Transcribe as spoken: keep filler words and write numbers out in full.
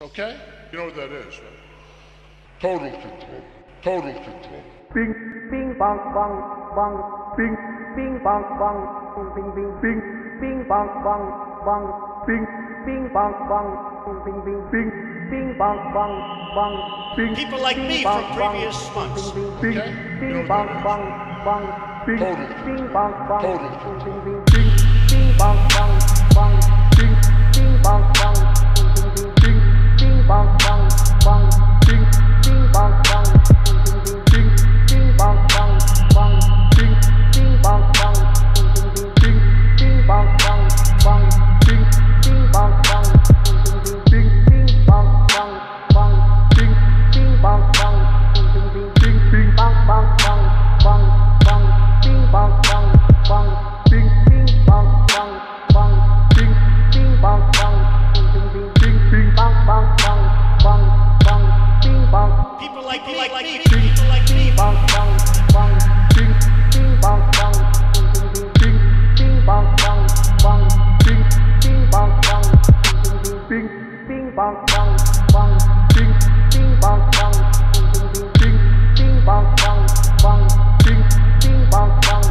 Okay? You know what that is, right? Total control. Total control. Bing, bing, bong, bong, bong, bing, bing, bong, bong, bing, bing, bing, bing, bong, bong, bong, bing, bing, bong, bong, bing, bing, bing, bing, bong, bong, bong, bing. People like me from previous months. Bing, Okay? You know bing, what bong, that is. bong, bong, bing, Total. bing, bong, bong, Total. bing, bing, bing, bing, bong, bong, bong, bing, bing, bong, bong, bing, bing, bing, bing, bong, bong, bong, bing, bing, bong, bong, bing, bing, bing, bing, bong, bong, bong, bing, bing, bong, bong, bing, bing, bing, bing, bong, bong, bong, bing, bing, bong, bong, bing, bing, bing, bing, bong, bong, bong, bing, bing, bong, bong, bing, bing, bing, bing, bong, bong, bong, bong, bong, bing, bong, bong, bong, bing, bing, bong, bong, bong, bing, bing, bong, bong, bing, bing, bing, bing, bong, bong, bong, bong, bong, bing, bong. People like me, like me, people like me. Bong bong bong, bing bing bong bong, bing bing bing, bing bong bong bong, bing bing bong bong, bing bing bing, bing bong bong bong, bing bing bong bong, bing bing bing, bing bong bong bong, bing bing bong bong.